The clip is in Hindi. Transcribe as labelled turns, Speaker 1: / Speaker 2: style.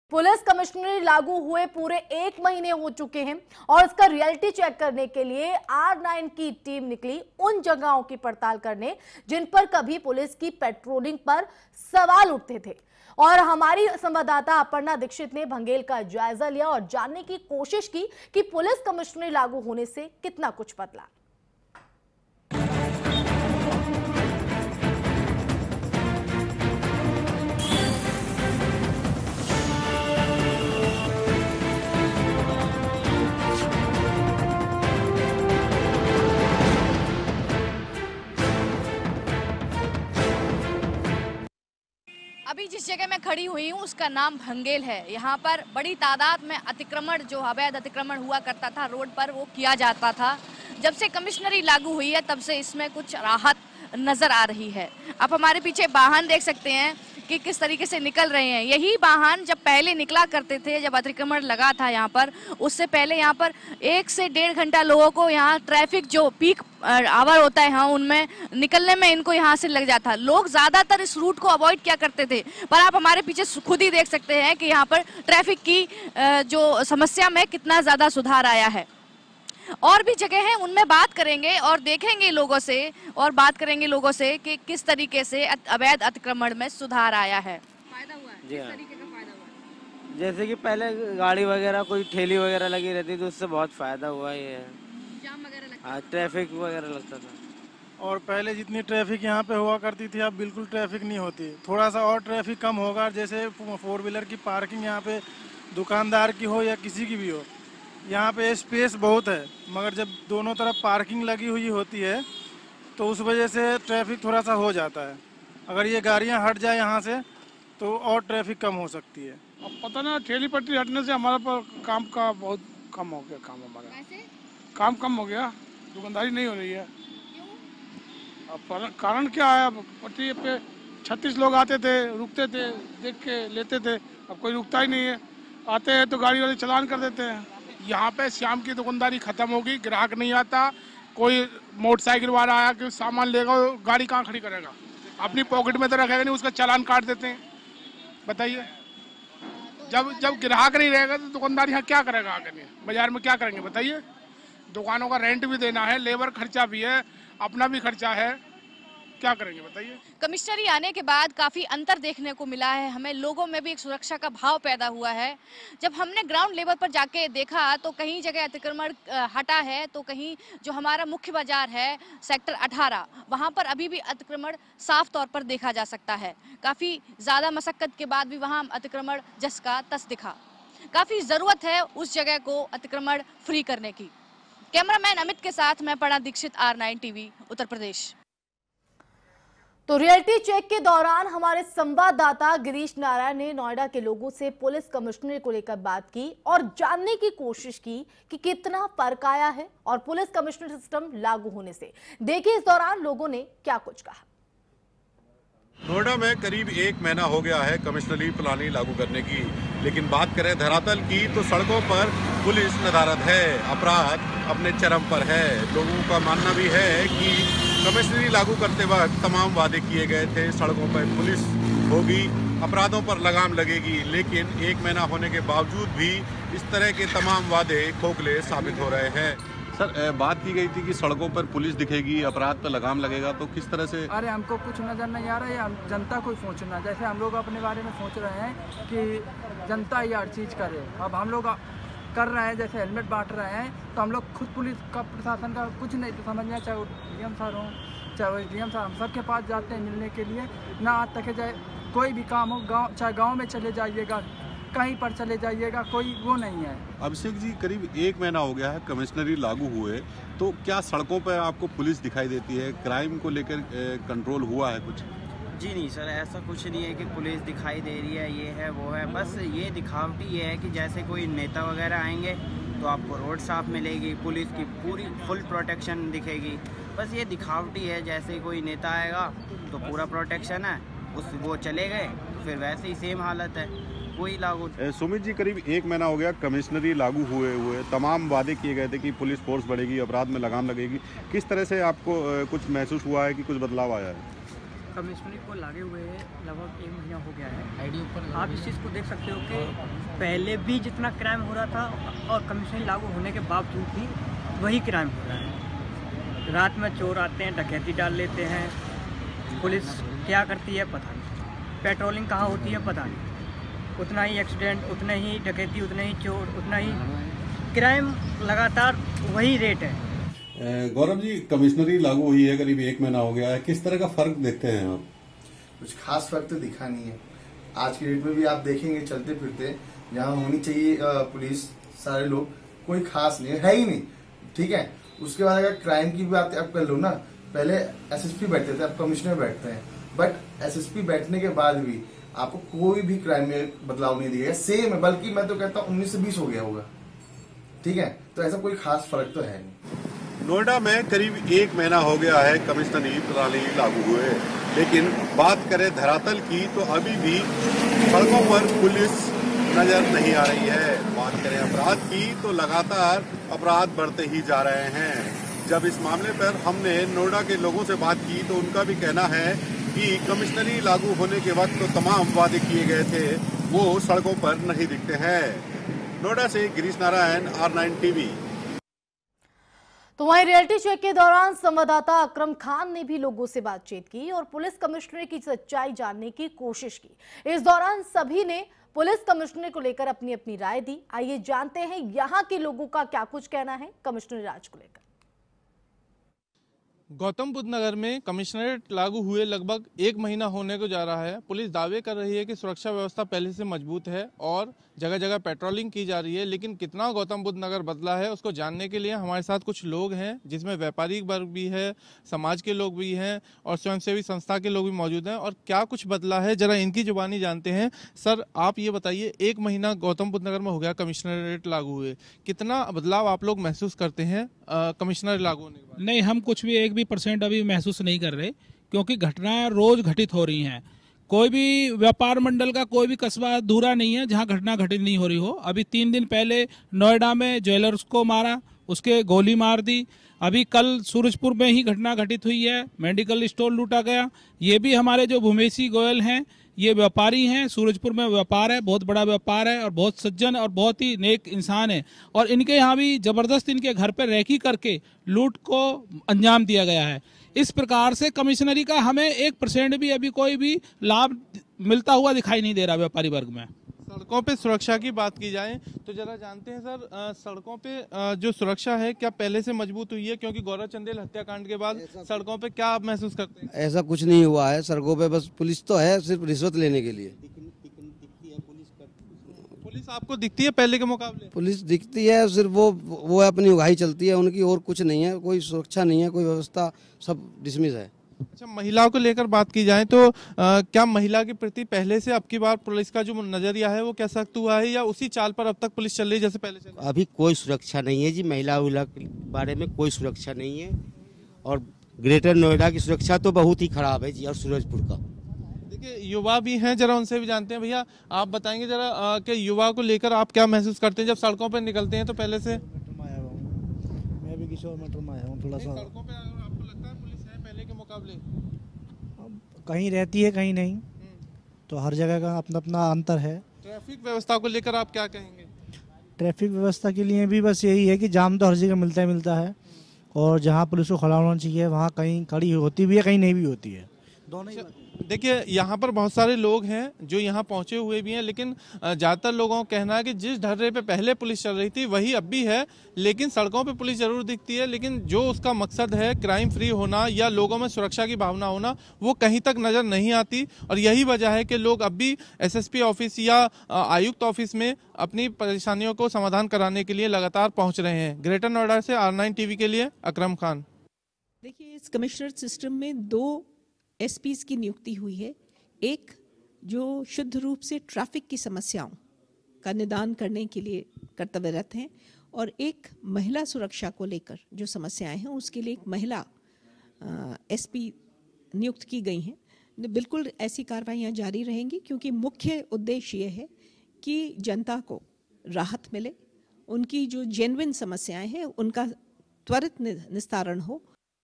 Speaker 1: पुलिस कमिश्नरी लागू हुए पूरे 1 महीने हो चुके हैं और इसका रियलिटी चेक करने के लिए R9 की टीम निकली उन जगहों की पड़ताल करने जिन पर कभी पुलिस की पेट्रोलिंग पर सवाल उठते थे। और हमारी संवाददाता अपर्णा दीक्षित ने भंगेल का जायजा लिया और जानने की कोशिश की कि पुलिस कमिश्नरी लागू होने से कितना कुछ बदला।
Speaker 2: अभी जिस जगह मैं खड़ी हुई हूँ उसका नाम भंगेल है। यहाँ पर बड़ी तादाद में अतिक्रमण, जो अवैध अतिक्रमण हुआ करता था रोड पर, वो किया जाता था। जब से कमिश्नरी लागू हुई है तब से इसमें कुछ राहत नजर आ रही है। आप हमारे पीछे वाहन देख सकते हैं कि किस तरीके से निकल रहे हैं। यही वाहन जब पहले निकला करते थे, जब अतिक्रमण लगा था यहाँ पर, उससे पहले यहाँ पर 1 से 1.5 घंटा लोगों को यहाँ ट्रैफिक जो पीक आवर होता है, हाँ, उनमें निकलने में इनको यहाँ से लग जाता। लोग ज्यादातर इस रूट को अवॉइड क्या करते थे, पर आप हमारे पीछे खुद ही देख सकते हैं कि यहाँ पर ट्रैफिक की जो समस्या में कितना ज्यादा सुधार आया है। और भी जगह हैं, उनमें बात करेंगे और देखेंगे लोगों से, और बात करेंगे लोगों से कि किस तरीके से अवैध अतिक्रमण में सुधार आया है। फायदा हुआ है? किस तरीके का फायदा हुआ है?
Speaker 3: जैसे कि पहले गाड़ी वगैरह कोई ठेली वगैरह लगी रहती थी, उससे बहुत फायदा हुआ है।
Speaker 2: जाम वगैरह लगता
Speaker 3: हाँ, ट्रैफिक वगैरह लगता था।
Speaker 4: और पहले जितनी ट्रैफिक यहाँ पे हुआ करती थी अब बिल्कुल ट्रैफिक नहीं होती। थोड़ा सा और ट्रैफिक कम होगा, जैसे 4 व्हीलर की पार्किंग यहाँ पे दुकानदार की हो या किसी की भी हो, यहाँ पे स्पेस बहुत है, मगर जब दोनों तरफ पार्किंग लगी हुई होती है तो उस वजह से ट्रैफिक थोड़ा सा हो जाता है। अगर ये गाड़ियाँ हट जाए यहाँ से तो और ट्रैफिक कम हो सकती है।
Speaker 5: अब पता ना, ठेली पट्टी हटने से हमारा पर काम का बहुत कम हो गया। काम हमारा काम कम हो गया, दुकानदारी नहीं हो रही है। अब कारण क्या है? अब पट्टी पे 36 लोग आते थे, रुकते थे, देख के लेते थे। अब कोई रुकता ही नहीं है। आते हैं तो गाड़ी वाले चालान कर देते हैं।
Speaker 6: यहाँ पे शाम की दुकानदारी खत्म होगी, ग्राहक नहीं आता। कोई मोटरसाइकिल वाला आया कि सामान लेगा, गाड़ी कहाँ खड़ी करेगा? अपनी पॉकेट में तो रखेगा नहीं, उसका चालान काट देते हैं। बताइए, जब ग्राहक नहीं रहेगा तो दुकानदार यहाँ क्या करेगा? आकर बाजार में क्या करेंगे? बताइए। दुकानों का रेंट भी देना है, लेबर खर्चा भी है, अपना भी खर्चा है, क्या करेंगे? बताइए।
Speaker 2: कमिश्नरी आने के बाद काफी अंतर देखने को मिला है हमें। लोगों में भी एक सुरक्षा का भाव पैदा हुआ है। जब हमने ग्राउंड लेवल पर जाके देखा तो कहीं जगह अतिक्रमण हटा है, तो कहीं जो हमारा मुख्य बाजार है सेक्टर 18, वहां पर अभी भी अतिक्रमण साफ तौर पर देखा जा सकता है। काफी ज्यादा मशक्कत के बाद भी वहां अतिक्रमण जस का तस दिखा। काफी जरूरत है उस जगह को अतिक्रमण फ्री करने की। कैमरामैन अमित के साथ मैं अपर्णा दीक्षित, R9 टीवी, उत्तर प्रदेश।
Speaker 1: तो रियलिटी चेक के दौरान हमारे संवाददाता गिरीश नारायण ने नोएडा के लोगों से पुलिस कमिश्नरी को लेकर बात की और जानने की कोशिश की कि कितना फर्क आया है और पुलिस कमिश्नरी सिस्टम लागू होने से। देखिए इस दौरान लोगों ने क्या कुछ कहा।
Speaker 7: नोएडा में करीब 1 महीना हो गया है कमिश्नरी प्लानिंग लागू करने की, लेकिन बात करें धरातल की तो सड़कों पर पुलिस नदारद है, अपराध अपने चरम पर है। लोगों का मानना भी है कि कमिश्नरी लागू करते वक्त तमाम वादे किए गए थे, सड़कों पर पुलिस होगी, अपराधों पर लगाम लगेगी, लेकिन 1 महीना होने के बावजूद भी इस तरह के तमाम वादे खोखले साबित हो रहे हैं। सर, बात की गई थी कि सड़कों पर पुलिस दिखेगी, अपराध पर लगाम लगेगा, तो किस तरह से?
Speaker 8: अरे हमको कुछ नज़र नहीं आ रहा है, हम जनता को सोचना। जैसे हम लोग अपने बारे में सोच रहे हैं कि जनता ये हर चीज़ करे, अब हम लोग कर रहे हैं, जैसे हेलमेट बांट रहे हैं, तो हम लोग खुद पुलिस का, प्रशासन का कुछ नहीं तो समझना, चाहे वो DM साहब हों, चाहे वो DM साहब, हम सबके पास जाते हैं मिलने के लिए। ना आज तक जाए कोई भी काम हो, गाँव चाहे गाँव में चले जाइएगा, कहीं पर चले जाइएगा, कोई वो नहीं है।
Speaker 7: अभिषेक जी, करीब 1 महीना हो गया है कमिश्नरी लागू हुए, तो क्या सड़कों पर आपको पुलिस दिखाई देती है? क्राइम को लेकर कंट्रोल हुआ है कुछ?
Speaker 9: जी नहीं सर, ऐसा कुछ नहीं है कि पुलिस दिखाई दे रही है, ये है वो है। बस ये दिखावटी ये है कि जैसे कोई नेता वगैरह आएंगे तो आपको रोड साफ मिलेगी, पुलिस की पूरी फुल प्रोटेक्शन दिखेगी। बस ये दिखावटी है, जैसे कोई नेता आएगा तो पूरा प्रोटेक्शन है, वो चले गए तो फिर वैसे ही सेम हालत है, कोई लागू।
Speaker 7: सुमित जी, करीब 1 महीना हो गया कमिश्नरी लागू हुए तमाम वादे किए गए थे कि पुलिस फोर्स बढ़ेगी, अपराध में लगाम लगेगी। किस तरह से आपको कुछ महसूस हुआ है कि कुछ बदलाव आया है?
Speaker 10: कमिश्नरी को लागे हुए लगभग 1 महीना हो गया है। आप इस चीज़ को देख सकते हो कि पहले भी जितना क्राइम हो रहा था और कमिश्नरी लागू होने के बावजूद भी वही क्राइम हो रहा है। रात में चोर आते हैं, डकैती डाल लेते हैं, पुलिस क्या करती है पता नहीं, पेट्रोलिंग कहाँ होती है पता नहीं, उतना ही एक्सीडेंट, उतने ही डकैती, उतने ही चोर, उतना ही क्राइम, लगातार वही रेट है।
Speaker 7: गौरव जी, कमिश्नरी लागू हुई है, करीब 1 महीना हो गया है, किस तरह का फर्क देखते हैं आप?
Speaker 11: कुछ खास फर्क तो दिखा नहीं है। आज की डेट में भी आप देखेंगे चलते फिरते जहाँ होनी चाहिए पुलिस, सारे लोग, कोई खास नहीं है ही नहीं। ठीक है, उसके बाद अगर क्राइम की बात आप कर लो ना, पहले एसएसपी बैठते थे, अब कमिश्नर बैठते हैं, बट एसएसपी बैठने के बाद भी आपको कोई भी क्राइम में बदलाव नहीं दिखेगा, सेम है, बल्कि मैं तो कहता हूँ 19 से 20 हो गया होगा। ठीक है, तो ऐसा कोई खास फर्क तो है नहीं।
Speaker 7: नोएडा में करीब 1 महीना हो गया है कमिश्नरी प्रणाली लागू हुए, लेकिन बात करें धरातल की तो अभी भी सड़कों पर पुलिस नजर नहीं आ रही है। बात करें अपराध की तो लगातार अपराध बढ़ते ही जा रहे हैं। जब इस मामले पर हमने नोएडा के लोगों से बात की तो उनका भी कहना है कि कमिश्नरी लागू होने के वक्त तो तमाम वादे किए गए थे, वो सड़कों पर नहीं दिखते हैं। नोएडा से गिरीश नारायण, R9 टीवी।
Speaker 1: तो वहीं रियलिटी चेक के दौरान संवाददाता अकरम खान ने भी लोगों से बातचीत की और पुलिस कमिश्नर की सच्चाई जानने की कोशिश की। इस दौरान सभी ने पुलिस कमिश्नर को लेकर अपनी अपनी राय दी। आइए जानते हैं यहाँ के लोगों का क्या कुछ कहना है कमिश्नर राज को लेकर।
Speaker 12: गौतम बुद्ध नगर में कमिश्नरेट लागू हुए लगभग 1 महीना होने को जा रहा है। पुलिस दावे कर रही है कि सुरक्षा व्यवस्था पहले से मजबूत है और जगह जगह पेट्रोलिंग की जा रही है, लेकिन कितना गौतम बुद्ध नगर बदला है उसको जानने के लिए हमारे साथ कुछ लोग हैं, जिसमें व्यापारी वर्ग भी है, समाज के लोग भी हैं और स्वयंसेवी संस्था के लोग भी मौजूद हैं। और क्या कुछ बदला है जरा इनकी जुबानी जानते हैं। सर, आप ये बताइए, 1 महीना गौतम बुद्ध नगर में हो गया कमिश्नरेट लागू हुए, कितना बदलाव आप लोग महसूस करते हैं कमिश्नर लागू होने के बाद?
Speaker 13: नहीं, हम कुछ भी 1% अभी महसूस नहीं कर रहे, क्योंकि घटनाएं रोज घटित हो रही हैं। कोई भी व्यापार मंडल का कोई भी कस्बा अधूरा नहीं है जहां घटना घटित नहीं हो रही हो। अभी 3 दिन पहले नोएडा में ज्वेलर्स को मारा, उसके गोली मार दी। अभी कल सूरजपुर में ही घटना घटित हुई है, मेडिकल स्टोर लूटा गया। ये भी हमारे जो भूमेशी गोयल हैं, ये व्यापारी हैं, सूरजपुर में व्यापार है, बहुत बड़ा व्यापार है और बहुत सज्जन और बहुत ही नेक इंसान है। और इनके यहाँ भी जबरदस्त इनके घर पर रेकी करके लूट को अंजाम दिया गया है। इस प्रकार से कमिश्नरी का हमें 1% भी अभी कोई भी लाभ मिलता हुआ दिखाई नहीं दे रहा व्यापारी वर्ग में।
Speaker 12: सड़कों पे सुरक्षा की बात की जाए तो जरा जानते हैं सर, सड़कों पे जो सुरक्षा है क्या पहले से मजबूत हुई है? क्योंकि गौरव चंदेल हत्याकांड के बाद सड़कों पे क्या आप महसूस करते हैं?
Speaker 14: ऐसा कुछ नहीं हुआ है सड़कों पे, बस पुलिस तो है सिर्फ रिश्वत लेने के लिए।
Speaker 12: पुलिस आपको दिखती है पहले के मुकाबले?
Speaker 14: पुलिस दिखती है, सिर्फ वो अपनी उगाही चलती है उनकी, और कुछ नहीं है। कोई सुरक्षा नहीं है, कोई व्यवस्था, सब डिसमिस है।
Speaker 12: अच्छा, महिलाओं को लेकर बात की जाए तो क्या महिला के प्रति पहले से अब की बार पुलिस का जो नजरिया है वो क्या सख्त हुआ है, या उसी चाल पर अब तक पुलिस चल रही है जैसे पहले चल?
Speaker 15: अभी कोई सुरक्षा नहीं है जी, महिला के बारे में कोई सुरक्षा नहीं है। और ग्रेटर नोएडा की सुरक्षा तो बहुत ही खराब है जी, और सूरजपुर का।
Speaker 12: देखिए, युवा भी हैं, जरा उनसे भी जानते हैं। भैया, आप बताएंगे जरा कि युवा को लेकर आप क्या महसूस करते हैं जब सड़कों पर निकलते हैं? तो पहले से
Speaker 16: मैं भी किशोर मेट्रो में आया हूँ, थोड़ा सा
Speaker 12: सड़कों पे आपको लगता है पुलिस है पहले के मुकाबले?
Speaker 16: कहीं रहती है कहीं नहीं, तो हर जगह का अपना अपना अंतर है।
Speaker 12: ट्रैफिक व्यवस्था को लेकर आप क्या कहेंगे?
Speaker 16: ट्रैफिक व्यवस्था के लिए भी बस यही है कि जाम तो हर जगह मिलता है, और जहाँ पुलिस को खड़ा होना चाहिए वहाँ कहीं खड़ी होती भी है, कहीं नहीं भी होती है, दोनों ही।
Speaker 12: देखिए, यहाँ पर बहुत सारे लोग हैं जो यहाँ पहुँचे हुए भी हैं, लेकिन ज़्यादातर लोगों का कहना है कि जिस ढर्रे पे पहले पुलिस चल रही थी वही अब भी है, लेकिन सड़कों पे पुलिस जरूर दिखती है, लेकिन जो उसका मकसद है क्राइम फ्री होना या लोगों में सुरक्षा की भावना होना, वो कहीं तक नज़र नहीं आती। और यही वजह है कि लोग अब भी SSP ऑफिस या आयुक्त ऑफिस में अपनी परेशानियों को समाधान कराने के लिए लगातार पहुँच रहे हैं। ग्रेटर नोएडा से R9 टीवी के लिए अकरम खान।
Speaker 17: देखिए, इस कमिश्नरेट सिस्टम में 2 SPs की नियुक्ति हुई है। एक जो शुद्ध रूप से ट्रैफिक की समस्याओं का निदान करने के लिए कर्तव्यरत हैं, और एक महिला सुरक्षा को लेकर जो समस्याएं हैं उसके लिए एक महिला SP नियुक्त की गई हैं। बिल्कुल ऐसी कार्रवाइयाँ जारी रहेंगी, क्योंकि मुख्य उद्देश्य ये है कि जनता को राहत मिले, उनकी जो जेन्युइन समस्याएं हैं उनका त्वरित निस्तारण हो